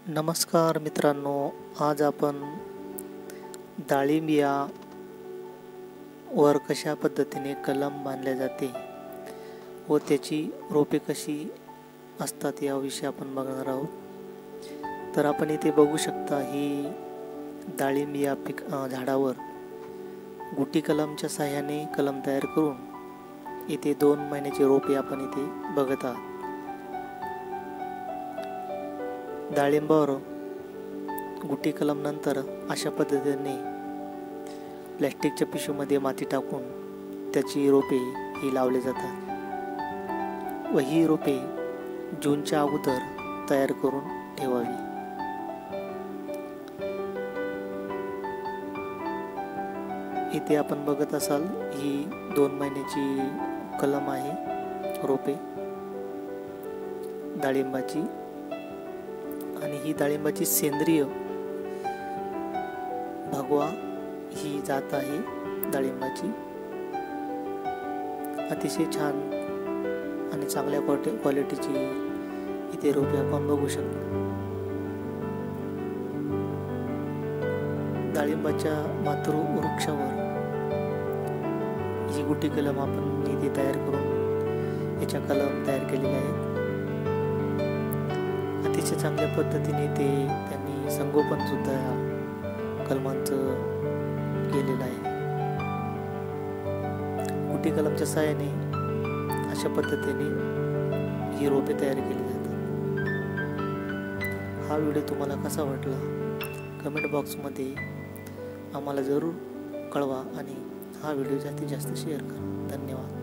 नमस्कार मित्रांनो, आज आपण डाळिंब या वर कशा पद्धतीने कलम बांधले जाते व त्याची रोपे कशी असतात याविषयी आपण बघणार आहोत। तर आपण इथे बघू शकता, ही डाळिंब या झाडावर गुटी कलमच्या साहाय्याने कलम तयार करून इथे 2 महिन्याची रोपे आपण इथे बघत आहात। डाळिंबावर गुटी कलम नंतर अशा पद्धतीने प्लॅस्टिकच्या पिशवीमध्ये माती टाकून त्याची रोपे ही लावली जातात व ही रोपे जूनच्या अगोदर तयार करून ठेवावी। इथे आपण बघत असाल, ही 2 महिन्याची कलम आहे रोपे डाळिंबाची, आणि ही डाळिंबाची सेंद्रिय भगवा ही जात आहे डाळिंबाची। अतिशय छान आणि चांगल्या क्वालिटीची इथे रोपे आपण बघू शकतो। डाळिंबाच्या मातृवृक्षावर ही गुटी कलम आपण इथे तयार करून याच्या कलम तयार केलेल्या आहेत। अतिशय चांगल्या पद्धतीने त्यांनी संगोपन सुद्धा या कलमांचं केलेलं आहे। गुटी कलमच्या साहाय्याने अशा पद्धतीने ही रोपे तयार केली जातात। हा व्हिडिओ तुम्हाला कसा वाटला कमेंट बॉक्समध्ये आम्हाला जरूर कळवा आणि हा व्हिडिओ जास्तीत जास्त शेअर करा। धन्यवाद।